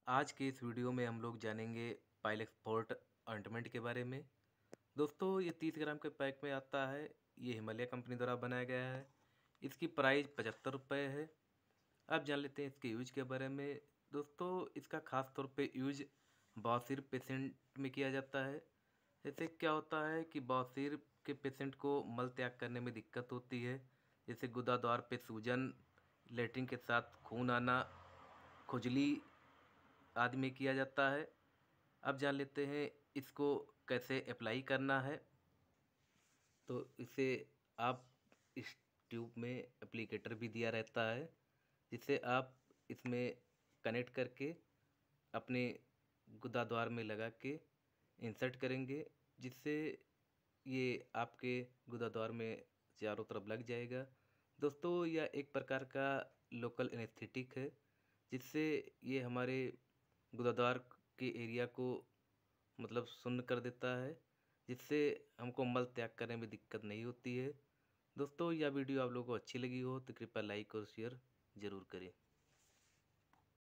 आज के इस वीडियो में हम लोग जानेंगे पाइल एक्सपोर्ट ऑइंटमेंट के बारे में। दोस्तों ये 30 ग्राम के पैक में आता है। ये हिमालय कंपनी द्वारा बनाया गया है। इसकी प्राइस 75 रुपये है। अब जान लेते हैं इसके यूज के बारे में। दोस्तों इसका खास तौर पे यूज बवासीर पेशेंट में किया जाता है। जैसे क्या होता है कि बवासीर के पेशेंट को मल त्याग करने में दिक्कत होती है, जैसे गुदा द्वार पे सूजन, लेटरिन के साथ खून आना, खुजली आदि में किया जाता है। अब जान लेते हैं इसको कैसे अप्लाई करना है। तो इसे आप इस ट्यूब में एप्लीकेटर भी दिया रहता है, जिसे आप इसमें कनेक्ट करके अपने गुदाद्वार में लगा के इंसर्ट करेंगे, जिससे ये आपके गुदाद्वार में चारों तरफ लग जाएगा। दोस्तों यह एक प्रकार का लोकल एनेस्थेटिक है, जिससे ये हमारे गुदाद्वार के एरिया को मतलब शून्य कर देता है, जिससे हमको मल त्याग करने में दिक्कत नहीं होती है। दोस्तों यह वीडियो आप लोगों को अच्छी लगी हो तो कृपया लाइक और शेयर ज़रूर करें।